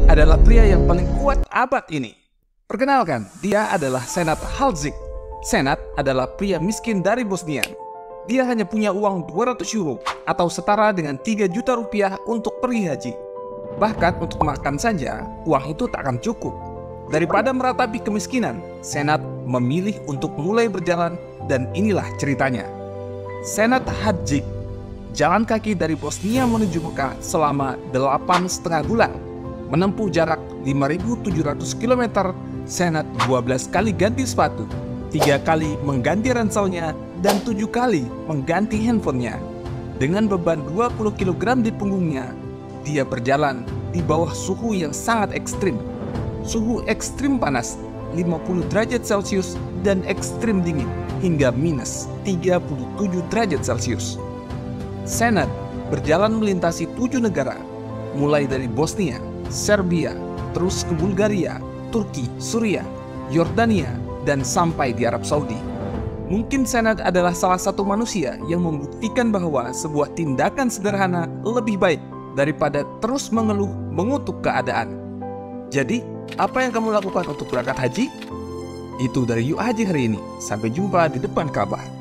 adalah pria yang paling kuat abad ini. Perkenalkan, dia adalah Senad Halzik. Senad adalah pria miskin dari Bosnia. Dia hanya punya uang 200 euro atau setara dengan 3 juta rupiah untuk pergi haji. Bahkan untuk makan saja, uang itu tak akan cukup. Daripada meratapi kemiskinan, Senad memilih untuk mulai berjalan, dan inilah ceritanya. Senad Halzik jalan kaki dari Bosnia menuju Mekah selama 8,5 bulan. Menempuh jarak 5.700 km, Senad 12 kali ganti sepatu, 3 kali mengganti ranselnya, dan 7 kali mengganti handphonenya. Dengan beban 20 kg di punggungnya, dia berjalan di bawah suhu yang sangat ekstrim. Suhu ekstrim panas 50 derajat Celcius dan ekstrim dingin hingga minus 37 derajat Celcius. Senad berjalan melintasi 7 negara, mulai dari Bosnia, Serbia, terus ke Bulgaria, Turki, Suriah, Yordania, dan sampai di Arab Saudi. Mungkin Senad adalah salah satu manusia yang membuktikan bahwa sebuah tindakan sederhana lebih baik daripada terus mengeluh mengutuk keadaan. Jadi, apa yang kamu lakukan untuk berangkat haji? Itu dari Yuk Haji hari ini. Sampai jumpa di depan Ka'bah.